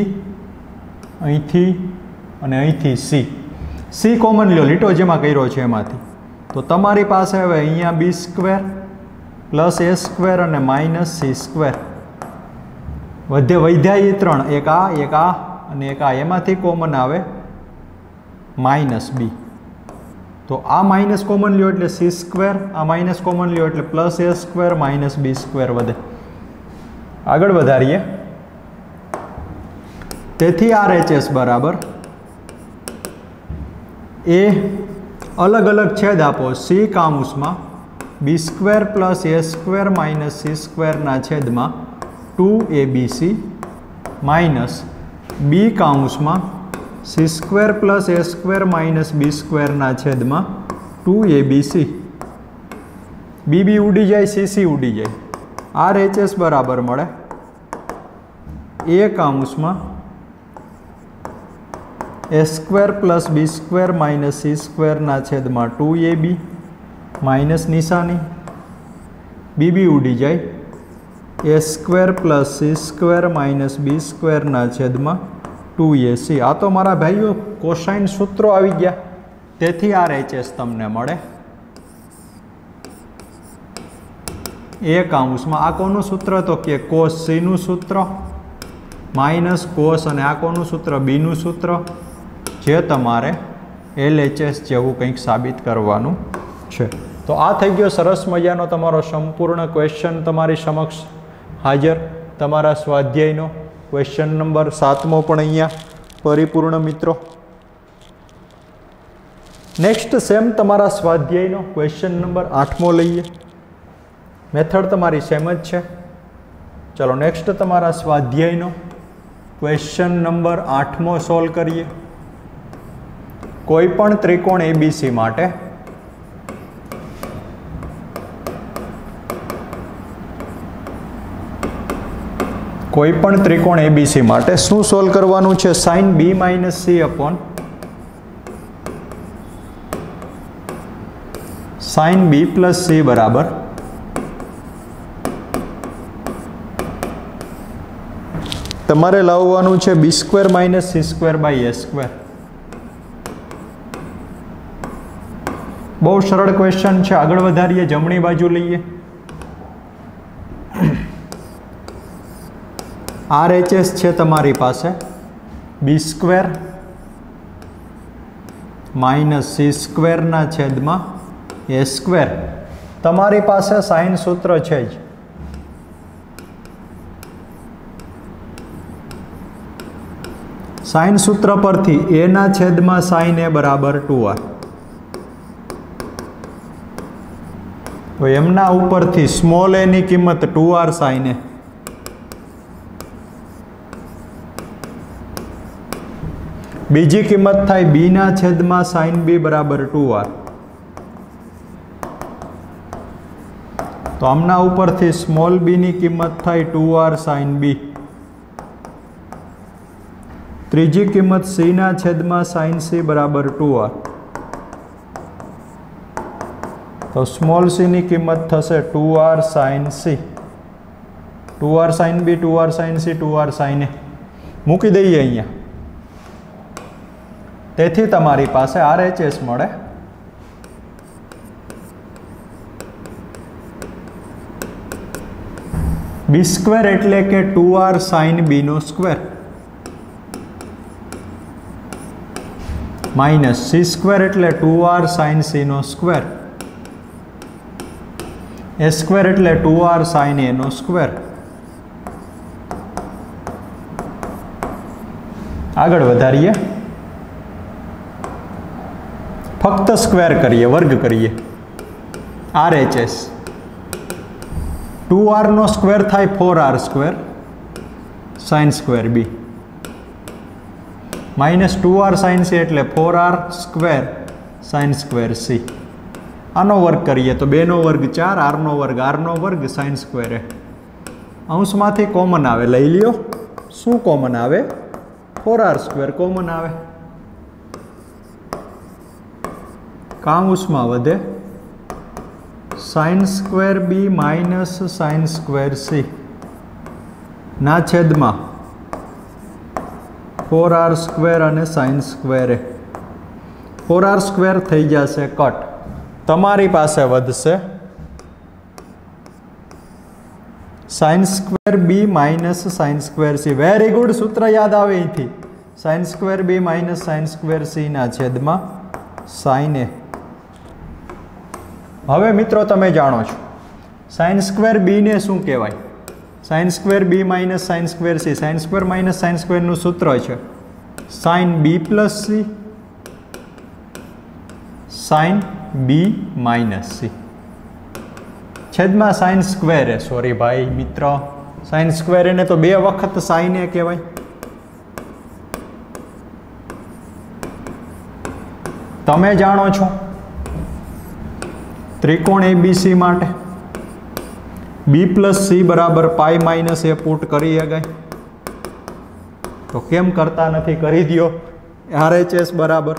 અને અહીંથી C કોમન લ્યો, લીટો જેમાં કર્યો છે એમાંથી. તો તમારી પાસે હવે અહીંયા B² પ્લસ A² અને માઇનસ C². વધ્યા એ ત્રણ, એક આ અને એક આ. એમાંથી કોમન આવે -B. તો આ માઇનસ કોમન લ્યો એટલે C², આ માઇનસ કોમન લ્યો એટલે પ્લસ A² માઇનસ B² વધે. આગળ વધારીએ. તેથી RHS બરાબર એ અલગ અલગ છેદ આપો C કાઉન્સમાં B² plus A² minus C² ના છેદમાં 2ABC માઇનસ B કાઉન્સમાં C² plus A² minus B² ના છેદમાં 2ABC. BB ઉડી જાય, CC ઉડી જાય. RHS બરાબર મળે A કાઉન્સમાં A² plus B² minus C² ના છેદમાં 2AB માઇનસ નિશાની. BB ઉડી જાય. A² plus C² minus B² ના છેદમાં 2AC. આ તો મારા ભાઈઓ કોસાઇન સૂત્રો આવી ગયા. તેથી RHS તમને મળે A કાઉન્સમાં. આ કોનું સૂત્ર તો કે cos C નું સૂત્ર માઇનસ cos, અને આ કોનું સૂત્ર B નું સૂત્ર, જે તમારે LHS જેવું કંઈક સાબિત કરવાનું છે. તો આ થઈ ગયો સરસ મજાનો તમારો સંપૂર્ણ ક્વેશ્ચન તમારી સમક્ષ હાજર. તમારા સ્વાધ્યાયનો ક્વેશ્ચન નંબર 7મો પણ અહીંયા પરિપૂર્ણ મિત્રો. નેક્સ્ટ સેમ તમારા સ્વાધ્યાયનો ક્વેશ્ચન નંબર 8મો લઈએ. મેથડ તમારી સેમ જ છે. ચલો નેક્સ્ટ તમારા સ્વાધ્યાયનો ક્વેશ્ચન નંબર 8મો સોલ્વ કરીએ. કોઈ પણ ત્રિકોણ ABC માટે શું સોલ્વ કરવાનું છે? sin B minus C upon sin B plus C બરાબર તમારે લાવવાનું છે B² minus C² by A². બહુ સરળ ક્વેશ્ચન છે. આગળ વધારીએ, જમણી બાજુ લઈએ. RHS છે તમારી પાસે B² માઇનસ C² ના છેદમાં A². તમારી પાસે સાઇન સૂત્ર છે જ. સાઇન સૂત્ર પરથી A ના છેદમાં sin A બરાબર 2R. તો એમના ઉપરથી સ્મોલ a ની કિંમત 2R sin A. બીજી કિંમત થાય B ના છેદમાં sin B બરાબર 2R. તો આમના ઉપરથી સ્મોલ b ની કિંમત થાય 2R sin B. ત્રીજી કિંમત C ના છેદમાં sin C બરાબર 2R. તો સ્મોલ c ની કિંમત થશે 2R sin C. 2R sin B, 2R sin C, 2R sin A. મૂકી દઈએ અહીંયા. તેથી તમારી પાસે RHS મળે B² એટલે કે 2R sin B નો સ્ક્વેર માઇનસ C² એટલે 2R sin C નો સ્ક્વેર, A² એટલે 2R sin A no square. આગળ વધારીએ, ફક્ત સ્ક્વેર કરીએ, વર્ગ કરીએ. RHS 2R નો સ્ક્વેર થાય 4R² sin² B minus 2R sin C એટલે 4R² sin² C. આનો વર્ગ કરીએ તો 2 નો વર્ગ 4, R નો વર્ગ sin²A. અંશમાંથી કોમન આવે, લઈ લ્યો. શું કોમન આવે? 4r² કોમન આવે, કાઉન્સમાં વધે sin² b minus sin² c ના છેદમાં 4r² અને sin² a, 4r² થઈ જશે કટ, તમારી પાસે વધશે sin² b minus sin² c. Very good, સૂત્ર યાદ આવે અહીંથી, sin² b minus sin² c ના છેદમાં sin a. હવે મિત્રો તમે જાણો છો sin² b ને શું કહેવાય? sin² b minus sin² c. sin² minus sin² નું સૂત્ર છે sin b plus c sin b minus c છેદમાં sin² a. સોરી ભાઈ મિત્ર, sin² a ને તો 2 વખત sin a કહેવાય. તમે જાણો છો ત્રિકોણ ABC માટે b પ્લસ c બરાબર પાઈ માઇનસ a પુટ કરી શકાય, તો કેમ કરતા નથી? કરી દો. RHS બરાબર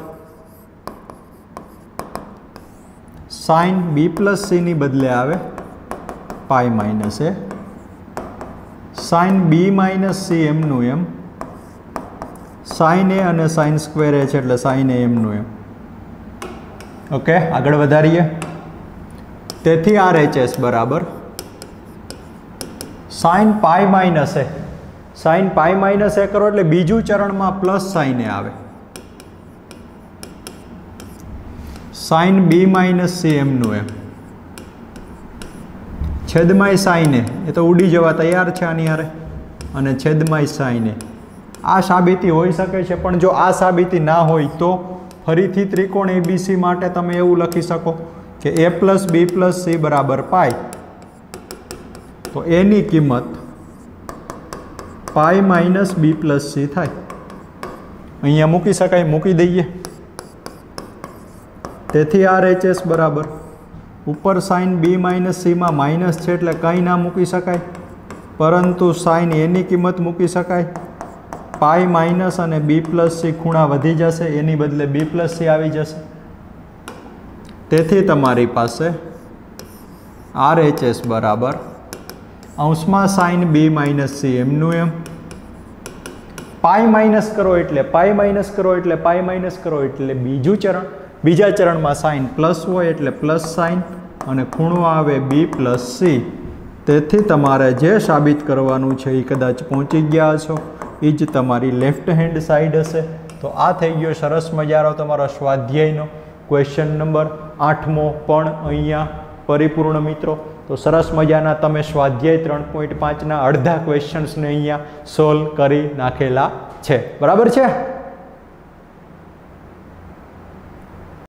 સાઇન b પ્લસ c ની બદલે આવે pi minus a, sine b minus c એમનું એમ, સાઇન a અને sin² a છે એટલે સાઇન a એમનું એમ. ઓકે, આગળ વધારીએ. તેથી RHS બરાબર sine pi minus A, sine pi minus A કરો એટલે બીજું ચરણમાં પ્લસ સાઇન એ આવે, સાઇન b માઇનસ c એમનું એમ, છેદમાંય સાઇન એ તો ઉડી જવા તૈયાર છે આની હારે, અને છેદમાંય સાઇન એ. આ સાબિતી હોઈ શકે છે, પણ જો આ સાબિતી ના હોય તો ફરીથી ત્રિકોણ ABC માટે તમે એવું લખી શકો કે a plus b plus c બરાબર પાઈ, તો એની કિંમત pi minus b plus c થાય. અહીંયા મૂકી શકાય, મૂકી દઈએ. તેથી RHS બરાબર ઉપર સાઇન b માઇનસ c માં માઇનસ છે એટલે કંઈ ના મૂકી શકાય, પરંતુ સાઇન એની કિંમત મૂકી શકાય. પાઈ માઇનસ અને b પ્લસ c ખૂણા વધી જશે, એની બદલે b પ્લસ c આવી જશે. તેથી તમારી પાસે RHS બરાબર અંશમાં સાઇન b માઇનસ c એમનું એમ, પાઈ માઇનસ કરો એટલે પાઈ માઇનસ કરો એટલે પાઈ માઇનસ કરો એટલે બીજું ચરણ, બીજા ચરણમાં સાઇન પ્લસ હોય એટલે પ્લસ સાઇન, અને ખૂણો આવે b પ્લસ c. તેથી તમારે જે સાબિત કરવાનું છે એ કદાચ પહોંચી ગયા છો, એ જ તમારી લેફ્ટ હેન્ડ સાઈડ હશે. તો આ થઈ ગયો સરસ મજાનો તમારો સ્વાધ્યાયનો ક્વેશ્ચન નંબર 8મો પણ અહીંયા પરિપૂર્ણ મિત્રો. તો સરસ મજાના તમે સ્વાધ્યાય 3.5ના અડધા ક્વેશ્ચન્સને અહીંયા સોલ્વ કરી નાખેલા છે. બરાબર છે?